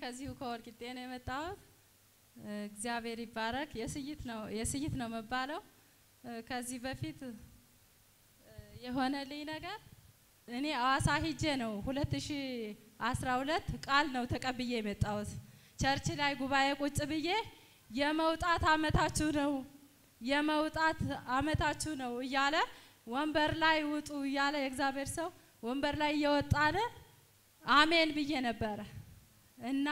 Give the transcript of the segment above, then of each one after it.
ከዚሁ ከወልቂጤ ነው የመጣሁት እግዚአብሔር ይባረክ የስይት ነው መባለው ከዚህ በፊት የሆነልኝ ነገር እኔ አዋሳ ሂጄ ነው 2012 ቃል ነው ተቀብዬ የመጣሁት ቸርች ላይ ጉባኤ ቁጭ ብዬ የመውጣት አመታችሁ ነው እያለ ወንበር ላይ ውጡ እያለ የእግዚአብሔር ሰው ወንበር ላይ እየወጣነ አሜን ብዬ ነበር እና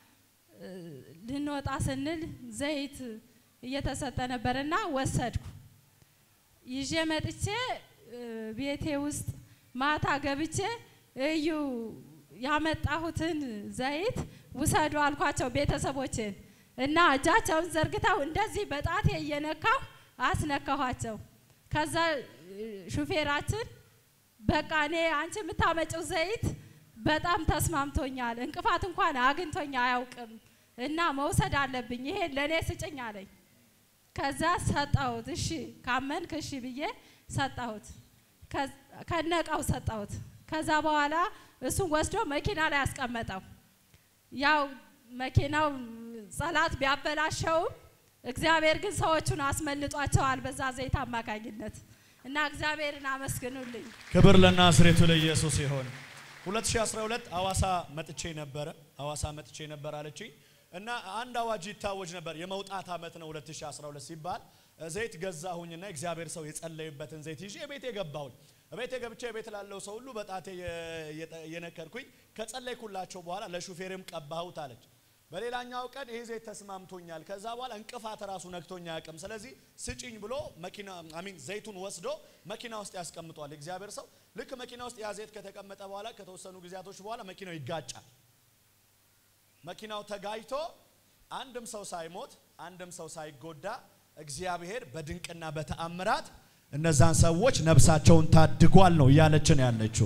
ልንወጣ ስንል ዘይት እየተሰጠ ነበርና ወሰድኩ ይዤ መጥቼ ቤቴ ውስጥ ማታ ገብቼ እዩ ያመጣሁትን ዘይት ውሰዱ አልኳቸው ቤተሰቦቼን እና እጃቸውን ዘርግተው እንደዚህ በጣቴ እየነካው አስነካኋቸው ከዛ ሹፌራችን በቃ እኔ አንቺ የምታመጪው ዘይት በጣም ተስማምቶኛል እንቅፋት እንኳን አግንቶኛ አያውቅም እና መውሰድ አለብኝ ይሄ ለኔ ስጭኝ አለኝ ከዛ ሰጣሁት እሺ ካመንክ እሺ ብዬ ሰጣሁት ከነቃው ሰጣሁት ከዛ በኋላ እሱን ወስዶ መኪና ላይ አስቀመጠው ያው መኪናው ጸላት ቢያበላሸው እግዚአብሔር ግን ሰዎቹን አስመልጧቸዋል በዛ ዘይት አማካኝነት እና እግዚአብሔርን አመስግኑልኝ ክብር ለናዝሬቱ ለኢየሱስ ይሁን 2012 አዋሳ መጥቼ ነበር አለችኝ እና አንድ አዋጅ ይታወጅ ነበር የመውጣት አመት ነው 2012 ሲባል ዘይት ገዛሁኝና እግዚአብሔር ሰው የጸለይበትን ዘይት ይዤ ቤቴ ገባሁኝ ቤቴ ገብቼ ቤት ላለው ሰው ሁሉ በጣቴ የነከርኩኝ ከጸለይኩላቸው በኋላ ለሹፌርም ቀባሁት አለች በሌላኛው ቀን ይሄ ዘይት ተስማምቶኛል ከዛ በኋላ እንቅፋት ራሱ ነክቶኛ ያቀም ስለዚህ ስጪኝ ብሎ መኪና ዘይቱን ወስዶ መኪና ውስጥ ያስቀምጧል እግዚአብሔር ሰው ልክ መኪና ውስጥ ያ ዘይት ከተቀመጠ በኋላ ከተወሰኑ ጊዜያቶች በኋላ መኪናው ይጋጫል መኪናው ተጋጭቶ አንድም ሰው ሳይሞት አንድም ሰው ሳይጎዳ እግዚአብሔር በድንቅና በተአምራት እነዛን ሰዎች ነፍሳቸውን ታድጓል ነው ያለችን ያለችው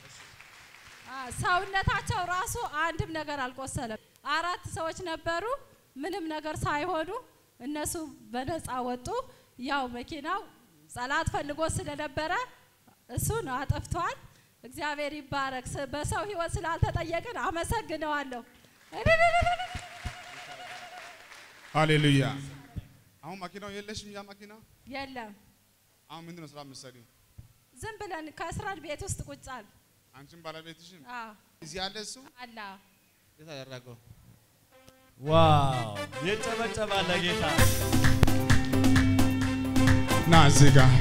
ሰውነታቸው ራሱ አንድም ነገር አልቆሰለም 4 ሰዎች ነበሩ ምንም ነገር ሳይሆኑ እነሱ በነፃ ወጡ ያው መኪናው ጸላት ፈልጎ ስለነበረ እሱን አጠፍቷል እግዚአብሔር ይባረክ በሰው ህይወት ስላልተጠየቀን አመሰግነዋለሁ ሃሌሉያ አሁን መኪናው የለሽም ያ መኪና የለም አሁን ምንድነው ስራ መሰለኝ ዝም ብለን ከስራን ቤት ውስጥ ቁጫል አንቺም ባለቤትሽም እዚህ ያለ እሱ አላ የታደረገው ዋው የጨበጨባ ለጌታ ና እዚህ ጋር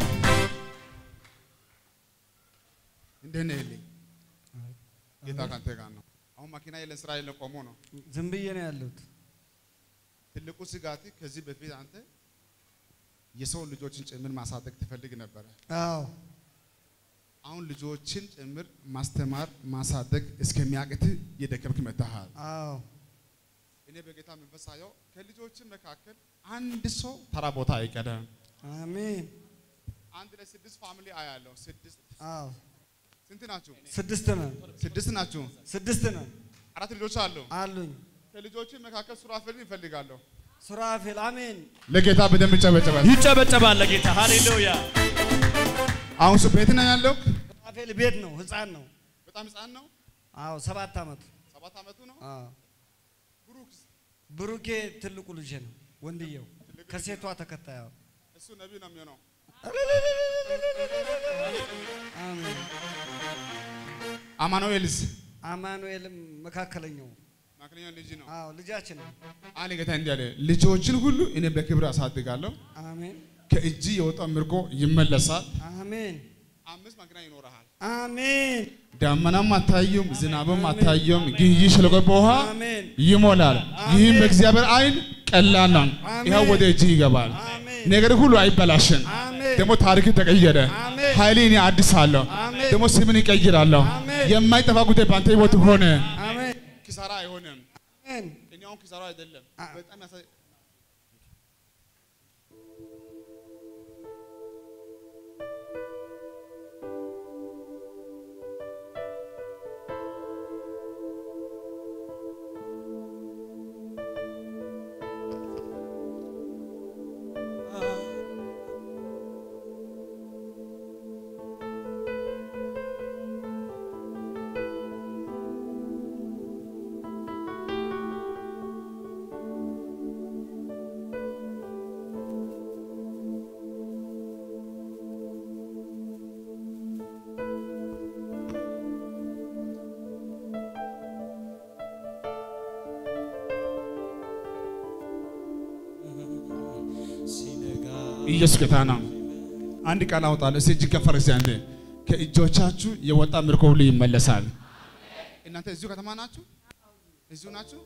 እንደነ ይልኝ ጌታ ካንተ ጋር ነው አሁን መኪና ለእስራኤል ቆሞ ነው ዝም ብዬ ነው ያለሁት ትልቁ ስጋት ከዚህ በፊት አንተ የሰው ልጆችን ጭምር ማሳደግ ትፈልግ ነበር አዎ አሁን ልጆችን ጭምር ማስተማር ማሳደግ እስከሚያቅት የደከምክ መጣሃል አዎ እኔ በጌታ መንፈሳየው ከልጆች መካከል አንድ ሰው ተራ ቦታ አይቀርም አሜን አንድ ለ6 ፋሚሊ አያለው 6 አዎ ስንት ናችሁ 6 ነን 6 ናችሁ 6 ነን 4 ልጆች አሉኝ ከልጆች መካከል ሱራፌልን ይፈልጋለሁ ሱራፌል አሜን ለጌታ በደም ይጨበጨባል ለጌታ ሃሌሉያ አሁን ቤት ነው ያለው ሱራፌል ቤት ነው ህፃን ነው በጣም ህፃን ነው አዎ 7 አመቱ ነው አዎ ብሩኬ ትልቁ ልጅ ነው ወንድየው ከሴቷ ተከታዩ እሱ ነብይ ነው የሚሆነው አሜን አማኑኤልም መካከለኛው ልጅ ነው አዎ ልጃችን ነው አለ ጌታ እንዲያለ ልጆችን ሁሉ እኔ በክብር አሳድጋለሁ አሜን ከእጅ የወጣ ምርኮ ይመለሳል አሜን 5 መኪና ይኖርሃል አሜን ዳመናም አታዩም ዝናብም አታዩም ግን ይሽለቆ በውሃ ይሞላል ይህም በእግዚአብሔር አይን ቀላል ነው ይሄው ወደ እጅ ይገባል ነገር ሁሉ አይበላሽም ደሞ ታሪክ ተቀየረ ኃይሌን አድሳለሁ ደሞ ስምን ይቀይራለሁ የማይጠፋ ጉዳይ ባንተ ህይወት ሆነ አሜን ኪሳራ አይሆንም አሜን እኛው ኪሳራ አይደለም በጣም ኢየሱስ ጌታ ነው። አንድ ቃል አውጣለሁ። እስቲ እጅ ከፈር ሲያንተ ከእጆቻችሁ የወጣ ምርኮ ሁሉ ይመለሳል። እናንተ እዚሁ ከተማ ናችሁ? እዚሁ ናችሁ?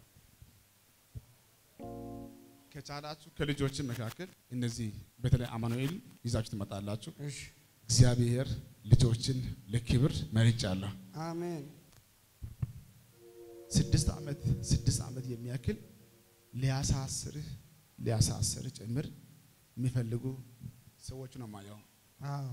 ከቻላችሁ ከልጆች መካከል እነዚህ በተለይ አማኑኤል ይዛችሁ ትመጣላችሁ። እሺ እግዚአብሔር ልጆችን ለክብር መርጫለሁ። አሜን። 6 ዓመት የሚያክል ሊያሳስር ጭምር የሚፈልጉ ሰዎች ነው ማየው። አዎ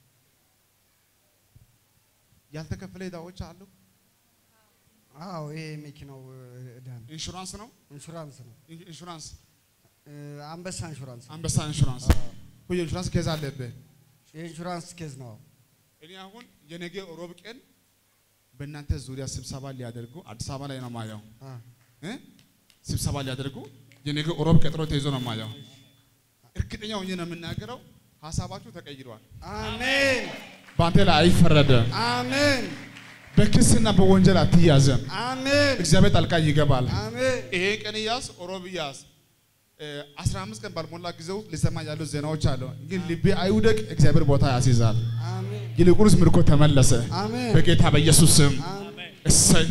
ያልተከፈለ ዕዳዎች አሉ። አዎ ይሄ መኪናው ዕዳ ነው። ኢንሹራንስ ነው። ኢንሹራንስ አንበሳ ኢንሹራንስ ሁሉ ኢንሹራንስ ከዛ አለበት። የኢንሹራንስ ኬዝ ነው። እኔ አሁን የነገ ሮብ ቀን በእናንተ ዙሪያ ስብሰባ ሊያደርጉ አዲስ አበባ ላይ ነው ማየው። ስብሰባ ሊያደርጉ የነገ ሮብ ቀጥሮ ተይዞ ነው ማየው። እርግጠኛ ሆኜ ነው የምናገረው። ሐሳባችሁ ተቀይሯል። አሜን። ባንተ ላይ አይፈረድም። አሜን። በክስና በወንጀል አትያዝም። አሜን። እግዚአብሔር ጣልቃ ይገባል። አሜን። ይሄ ቀን ያስ ሮብ ያስ 15 ቀን ባልሞላ ጊዜው ሊሰማ ያሉ ዜናዎች አሉ። ግን ልቤ አይውደቅ። እግዚአብሔር ቦታ ያስይዛል። አሜን። ይልቁንስ ምርኮ ተመለሰ። አሜን። በጌታ በኢየሱስ ስም አሜን። እሰይ።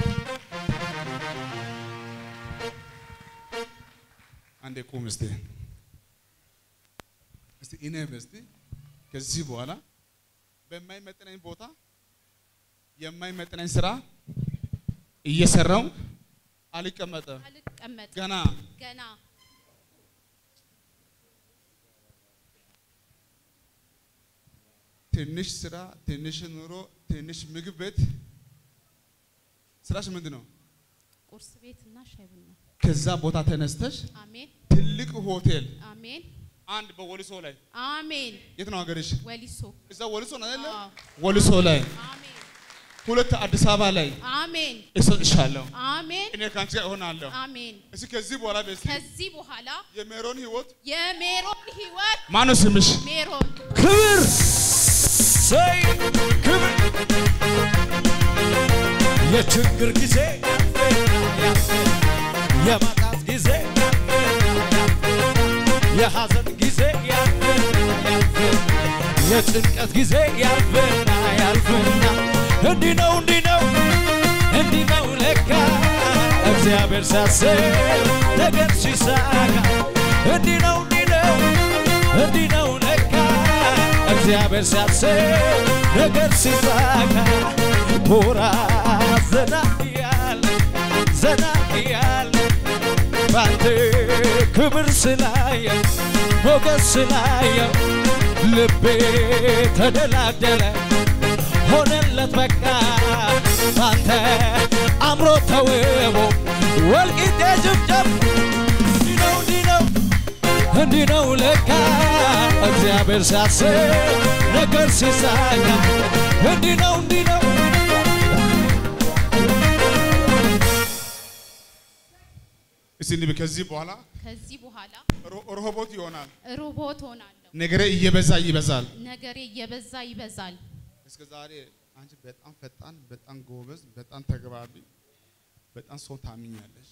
አንዴ ቁም እስቲ እኔ በስቲ ከዚህ በኋላ በማይመጥነኝ ቦታ የማይመጥነኝ ስራ እየሰራው አልቀመጥም። ገና ትንሽ ስራ፣ ትንሽ ኑሮ፣ ትንሽ ምግብ ቤት ስራሽ ምንድነው? ቁርስ ቤትና ሻይ ቡና። ከዛ ቦታ ተነስተሽ አሜን። ትልቅ ሆቴል አሜን። አንድ በወሊሶ ላይ አሜን። የት ነው ሀገርሽ? ወሊሶ። እዛ ወሊሶ ነው አይደል? ወሊሶ ላይ አሜን። ሁለት አዲስ አበባ ላይ አሜን። እሰጥሻለሁ። አሜን። እኔ ካንቺ ጋር እሆናለሁ። አሜን። እሺ ከዚህ በኋላ ከዚህ በኋላ የሜሮን ህይወት ማነው ስምሽ? ሜሮን። ክብር ሰይ ክብር የችግር ጊዜ የማጣት ጊዜ የሐዘን ጊዜ የጭንቀት ጊዜ ያልፍና እንዲህ ነው ለካ እግዚአብሔር ሲያስብ ነገር ሲሳካ እንዲህ ነው ለካ እግዚአብሔር ሲያስብ ነገር ሲሳካ ሆራ ዘና እያለ ባንተ ክብር ስላየው ሞገስ ስላየው ልቤ ተደላደለ ሆነለት በቃ ባንተ አምሮ ተውቦ ወልቂጤ ጭብጨብ እንዲህ ነው ለካ እግዚአብሔር ሲያስብ ነገር ሲሳካ እንዲህ ነው እስቲ ከዚህ በኋላ ሮቦት ይሆናል። ሮቦት ሆናለሁ። ነገሬ ይበዛል። እስከ ዛሬ አንቺ በጣም ፈጣን፣ በጣም ጎበዝ፣ በጣም ተግባቢ፣ በጣም ሰው ታምኛለሽ።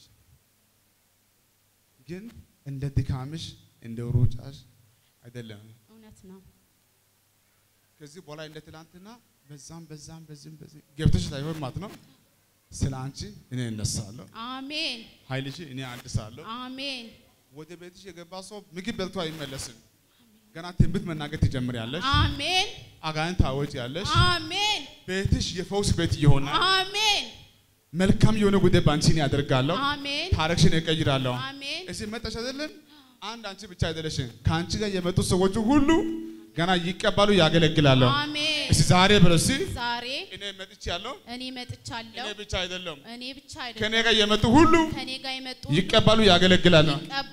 ግን እንደ ድካምሽ እንደ ሩጫሽ አይደለም። እውነት ነው። ከዚህ በኋላ እንደ ትላንትና በዛም በዚህ ገብተሽ ታይሆን ማለት ነው። ስላንቺ እኔ እነሳለሁ። አሜን። ኃይልሽ እኔ አድሳለሁ። አሜን። ወደ ቤትሽ የገባ ሰው ምግብ በልቶ አይመለስም። ገና ትንቢት መናገር ትጀምሪያለሽ። አሜን። አጋንንት ታወጪያለሽ። አሜን። ቤትሽ የፈውስ ቤት ይሆናል። አሜን። መልካም የሆነ ጉዳይ ባንቺን ያደርጋለሁ። አሜን። ታሪክሽን እቀይራለሁ። አሜን። እዚህ መጣሽ አይደለም? አንድ አንቺ ብቻ አይደለሽም። ካንቺ ጋር የመጡ ሰዎች ሁሉ ገና ይቀበሉ ያገለግላሉ። አሜን። እሺ ዛሬ ብለሲ ዛሬ እኔ መጥቻለሁ። እኔ ብቻ አይደለም ከኔ ጋር የመጡ ሁሉ ይቀበሉ ያገለግላሉ።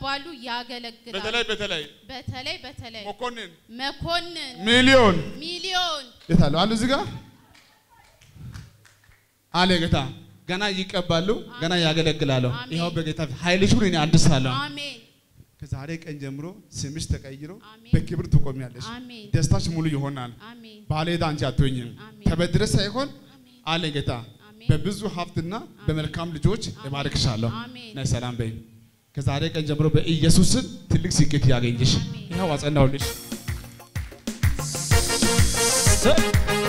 በተለይ መኮንን ሚሊዮን የታለው አሉ እዚህ ጋር አለ ጌታ ገና ይቀበሉ ገና ያገለግላሉ። ይሄው በጌታ ኃይልሽን እኔ አድሳለሁ። አሜን። ከዛሬ ቀን ጀምሮ ስምሽ ተቀይሮ በክብር ትቆሚያለሽ። ደስታሽ ሙሉ ይሆናል። ባለዕዳ አንቺ አትሆኝም። ተበድረሽ ሳይሆን አለ ጌታ በብዙ ሀብትና በመልካም ልጆች እባርክሻለሁ። ነይ ሰላም በይ። ከዛሬ ቀን ጀምሮ በኢየሱስ ትልቅ ስኬት ያገኝሽ ይሄው አጸናውልሽ